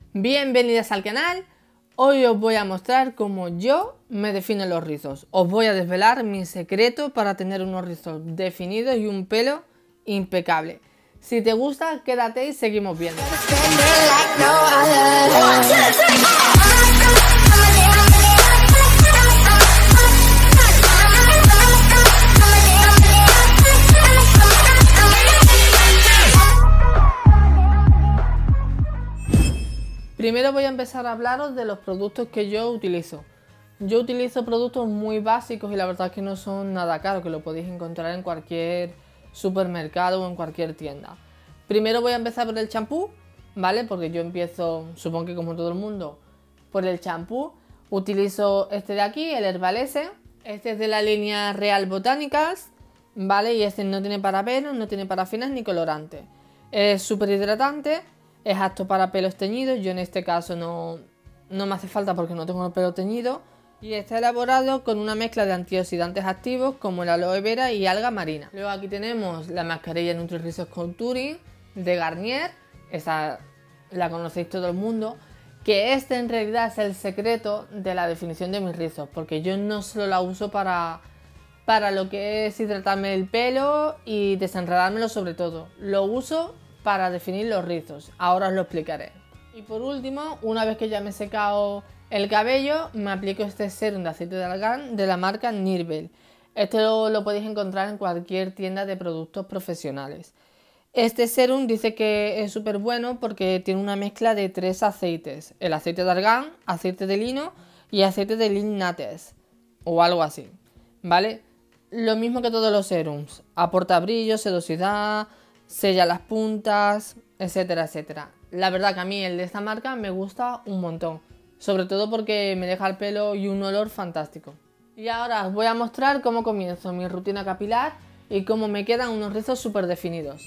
Bienvenidas al canal. Hoy os voy a mostrar cómo yo me defino los rizos. Os voy a desvelar mi secreto para tener unos rizos definidos y un pelo impecable. Si te gusta, quédate y seguimos viendo. Primero voy a empezar a hablaros de los productos que yo utilizo. Yo utilizo productos muy básicos y la verdad es que no son nada caros, que lo podéis encontrar en cualquier supermercado o en cualquier tienda. Primero voy a empezar por el champú, ¿vale? Porque yo empiezo, supongo que como todo el mundo, por el champú. Utilizo este de aquí, el Herbaleze. Este es de la línea Real Botánicas, ¿vale? Y este no tiene parabenos, no tiene parafinas ni colorantes. Es súper hidratante. Es apto para pelos teñidos, yo en este caso no me hace falta porque no tengo el pelo teñido. Y está elaborado con una mezcla de antioxidantes activos como el aloe vera y alga marina. Luego aquí tenemos la mascarilla Nutri-Rizos Contouring de Garnier. Esa la conocéis todo el mundo. Que este en realidad es el secreto de la definición de mis rizos. Porque yo no solo la uso para lo que es hidratarme el pelo y desenredármelo sobre todo. Lo uso para definir los rizos, ahora os lo explicaré. Y por último, una vez que ya me he secado el cabello, me aplico este serum de aceite de argán de la marca Nirbel. Este lo podéis encontrar en cualquier tienda de productos profesionales. Este serum dice que es súper bueno porque tiene una mezcla de 3 aceites: el aceite de argán, aceite de lino y aceite de lignates o algo así, ¿vale? Lo mismo que todos los serums, aporta brillo, sedosidad, sella las puntas, etcétera, etcétera. La verdad que a mí el de esta marca me gusta un montón, sobre todo porque me deja el pelo y un olor fantástico. Y ahora os voy a mostrar cómo comienzo mi rutina capilar y cómo me quedan unos rizos súper definidos.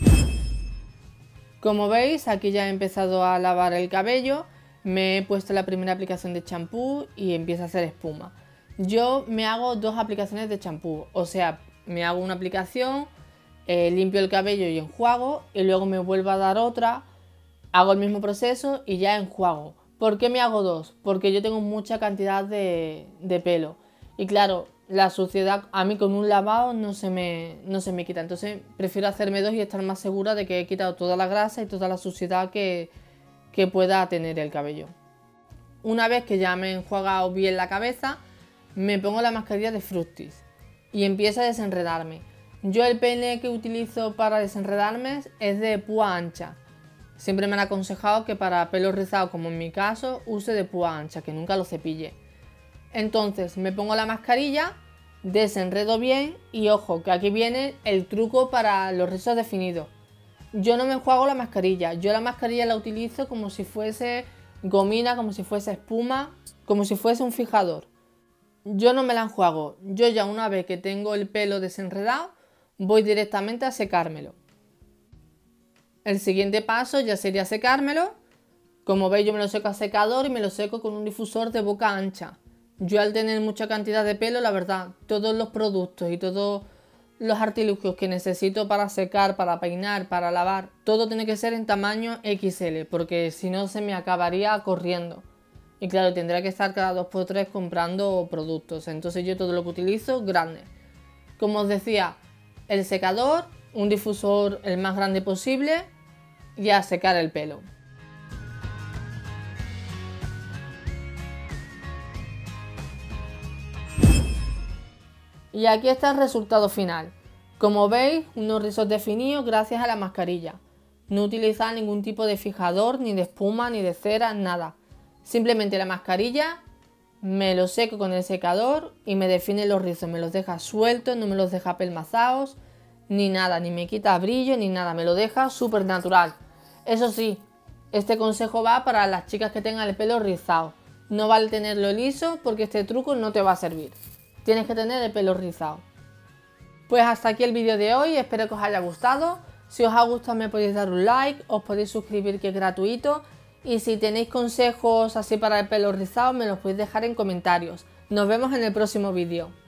Como veis, aquí ya he empezado a lavar el cabello, me he puesto la primera aplicación de champú y empieza a hacer espuma. Yo me hago 2 aplicaciones de champú, o sea, me hago una aplicación, limpio el cabello y enjuago y luego me vuelvo a dar otra, hago el mismo proceso y ya enjuago. ¿Por qué me hago 2? Porque yo tengo mucha cantidad de pelo y claro, la suciedad a mí con un lavado no se me quita, entonces prefiero hacerme 2 y estar más segura de que he quitado toda la grasa y toda la suciedad que pueda tener el cabello. Una vez que ya me he enjuagado bien la cabeza, me pongo la mascarilla de Fructis y empiezo a desenredarme. Yo el peine que utilizo para desenredarme es de púa ancha. Siempre me han aconsejado que para pelos rizados, como en mi caso, use de púa ancha, que nunca lo cepille. Entonces me pongo la mascarilla, desenredo bien y ojo, que aquí viene el truco para los rizos definidos. Yo no me enjuago la mascarilla, yo la mascarilla la utilizo como si fuese gomina, como si fuese espuma, como si fuese un fijador. Yo no me la enjuago, yo ya una vez que tengo el pelo desenredado, voy directamente a secármelo. El siguiente paso ya sería secármelo. Como veis, yo me lo seco a secador y me lo seco con un difusor de boca ancha. Yo al tener mucha cantidad de pelo, la verdad, todos los productos y todos los artilugios que necesito para secar, para peinar, para lavar, todo tiene que ser en tamaño XL, porque si no se me acabaría corriendo. Y claro, tendría que estar cada 2x3 comprando productos. Entonces yo todo lo que utilizo, grande. Como os decía, el secador, un difusor el más grande posible y a secar el pelo. Y aquí está el resultado final. Como veis, unos rizos definidos gracias a la mascarilla. No utilizar ningún tipo de fijador, ni de espuma, ni de cera, nada. Simplemente la mascarilla, me lo seco con el secador y me define los rizos. Me los deja sueltos, no me los deja pelmazados, ni nada, ni me quita brillo, ni nada. Me lo deja súper natural. Eso sí, este consejo va para las chicas que tengan el pelo rizado. No vale tenerlo liso porque este truco no te va a servir. Tienes que tener el pelo rizado. Pues hasta aquí el vídeo de hoy, espero que os haya gustado. Si os ha gustado me podéis dar un like, os podéis suscribir que es gratuito. Y si tenéis consejos así para el pelo rizado me los podéis dejar en comentarios. Nos vemos en el próximo vídeo.